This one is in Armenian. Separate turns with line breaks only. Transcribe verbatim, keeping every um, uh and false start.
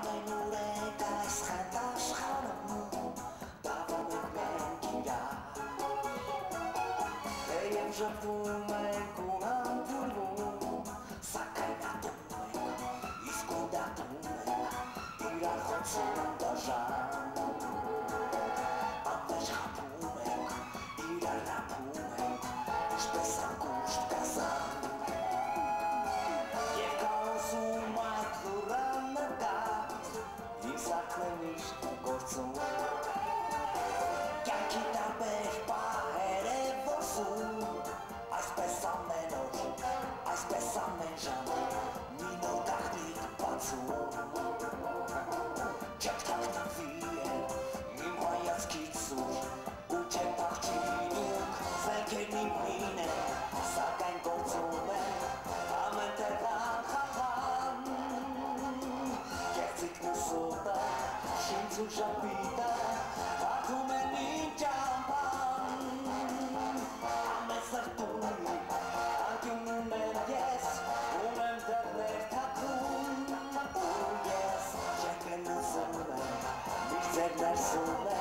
Ամեն ուրեք այս խենթաշխարհում տավում ենք մենք իրար Թեև ժպտում ենք ու համբուրվում Սակայն ատում ենք, իսկ ու դատում ենք իրար խոցում դաժան Անվեջ խապում ենք, իրար նապում ենք Ինչպես անկուշտ կազան Եվ կաոսում այդ լուրան նկատ Իմ սարքն միշտ գործում Կյանքի տարբեր պահեր է որսում Այսպես ամեն օր, այսպես ամեն ժամ Մի նոր գաղտնիք բացում Չեք թաքնվի է իմ հայացքից սուր Ու չեք փախչի դուք զենքերն իմ հին է Սակայն գործում է ամեն տեղ անխափան Կեղծիքն ու սոտը, շինց ու ժապիտը Հատում են իմ ճամփան Ամեն սրտում անկյունում եմ ես Ունեմ դեղներ թաքուն Ու ես չեք են ուզում եմ Միշտ ձեր ներսում եմ